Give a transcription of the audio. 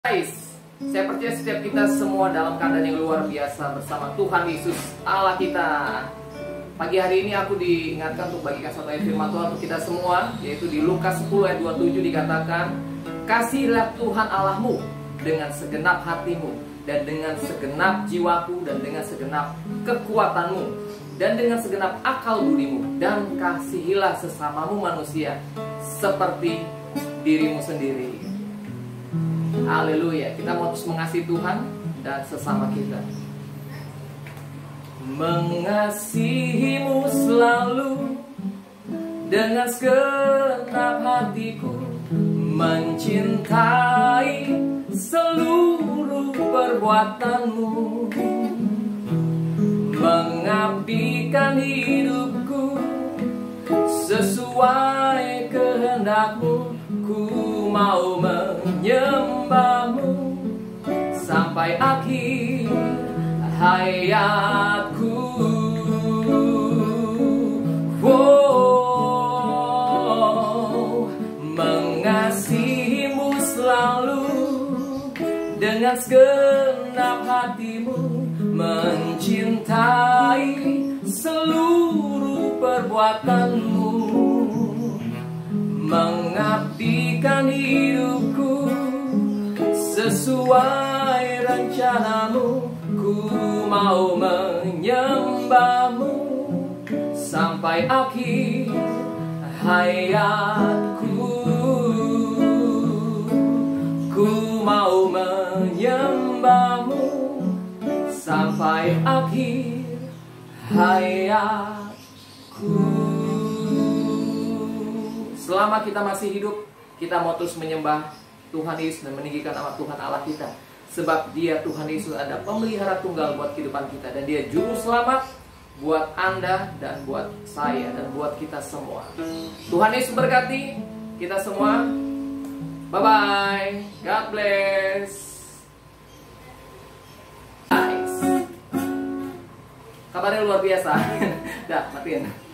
Guys, saya percaya setiap kita semua dalam keadaan yang luar biasa bersama Tuhan Yesus Allah kita. Pagi hari ini aku diingatkan untuk bagikan satu ayat firman Tuhan untuk kita semua, yaitu di Lukas 10 ayat 27 dikatakan, "Kasihilah Tuhan Allahmu dengan segenap hatimu, dan dengan segenap jiwaku, dan dengan segenap kekuatanmu, dan dengan segenap akal budimu, dan kasihilah sesamamu manusia seperti dirimu sendiri." Haleluya. Kita mau terus mengasihi Tuhan dan sesama kita. Mengasihimu selalu dengan segenap hatiku, mencintai seluruh perbuatanmu, mengabdikan hidupku sesuai kehendakmu. Ku mau menyembahmu sampai akhir hayatku. Mengasihimu selalu dengan segenap hatimu, mencintai seluruh perbuatanmu, mengabdikan hidupku sesuai rencanamu. Ku mau menyembahmu sampai akhir hayatku. Ku mau menyembahmu sampai akhir hayatku. Selama kita masih hidup, kita mau terus menyembah Tuhan Yesus dan meninggikan nama Tuhan Allah kita. Sebab Dia, Tuhan Yesus, ada pemelihara tunggal buat kehidupan kita. Dan Dia juru selamat buat Anda dan buat saya dan buat kita semua. Tuhan Yesus berkati kita semua. Bye-bye. God bless. Nice. Kabarnya luar biasa. Dah, matiin.